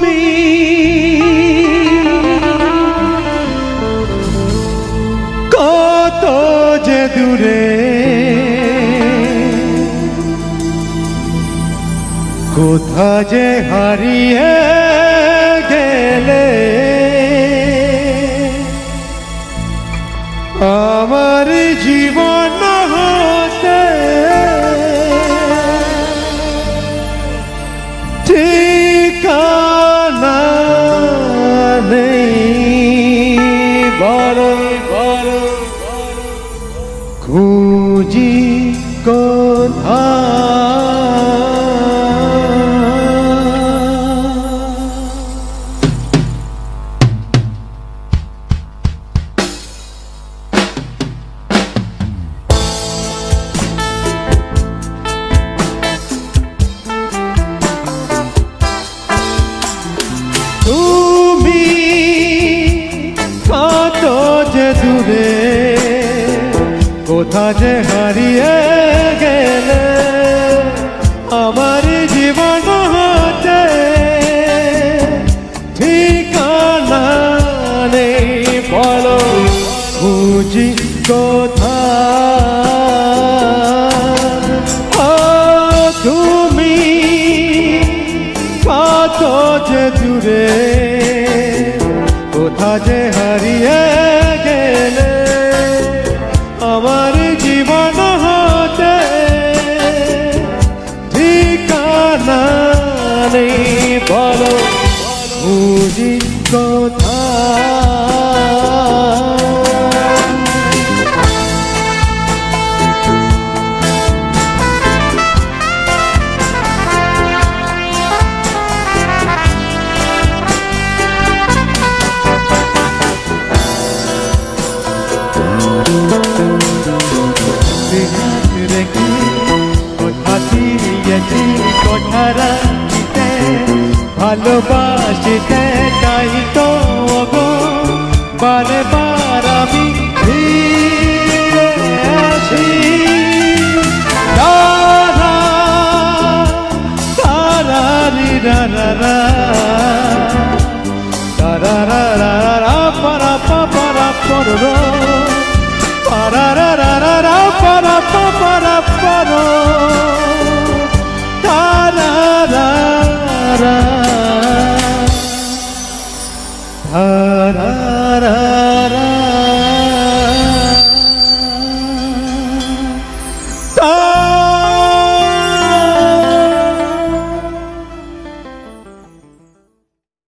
তুমি কত যে দূরে, কোথা যে হারিয়ে গেলে, আমার জীবন হতে ঠিকানা নেই। বড় বড় খুঁজি কোথায়, তুমি কত যে দূরে, কোথা যে হারিয়ে গেলে, আমার জীবন হতে ঠিকানা নেই। বলো খুঁজি কোথায়, তুমি কত যে দূরে, কোথা যে হারিয়ে গেলে, আমার জীবন হতে ঠিকানা নেই। বলো খুঁজি কোথায়। রেখে কোথা দিয়েছি কোঠারা দিতে, ভালোবাসিতে তাই তো গো বারে বার আমি